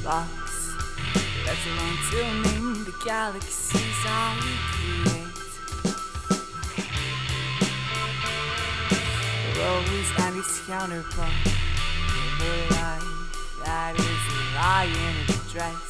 box, let alone tuning the galaxies I create. The rose and its counterpart, the life that is a lie in its dress.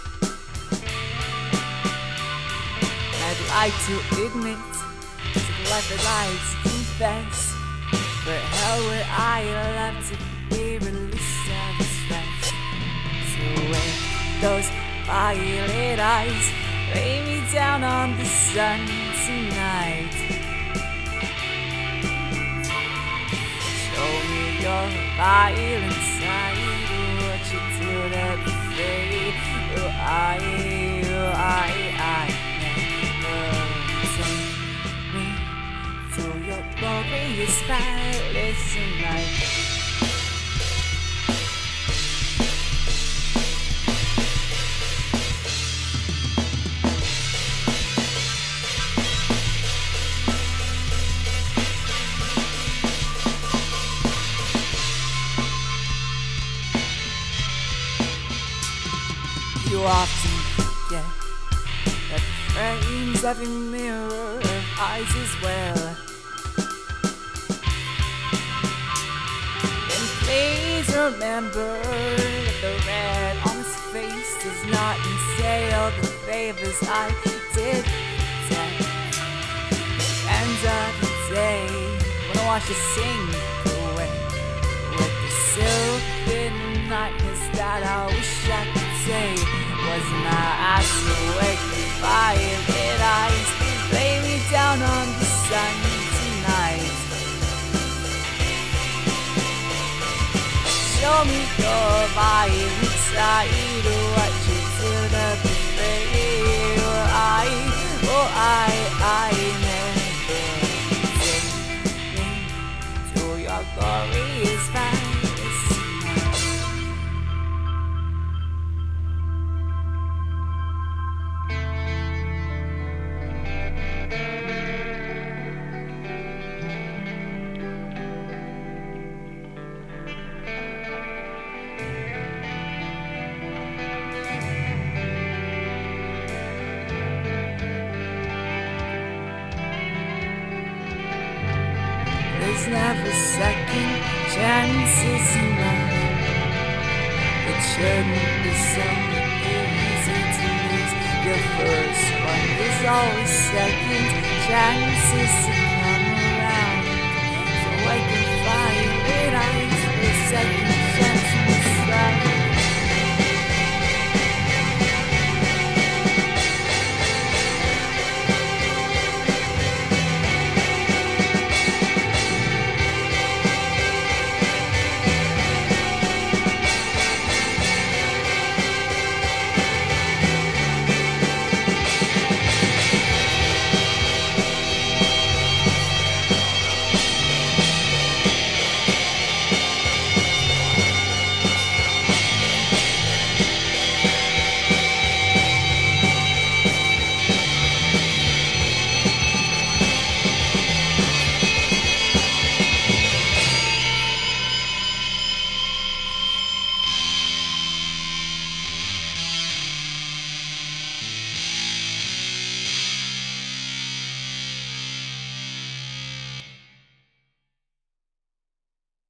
I'd like to admit to the life that lies confess, but hell would I love to be released of this flesh. So with those violet eyes, lay me down on the sun tonight. Show me your violent side, what you do to betray. Oh, I take me to your glorious palace tonight. You often forget that the frames of your mirror have eyes as well. And please remember that the red on his face does not entail the favors I did protect. End of the day, when I watch you sink away with the silver nightness that I wish I could say was my eyes awake with violet eyes. Lay me down on the sun tonight. Show me your violet side, what you do to betray. I never take me to your glorious palace. There's never second chances in life. It shouldn't be so easy to lose. Your first one is always second chances.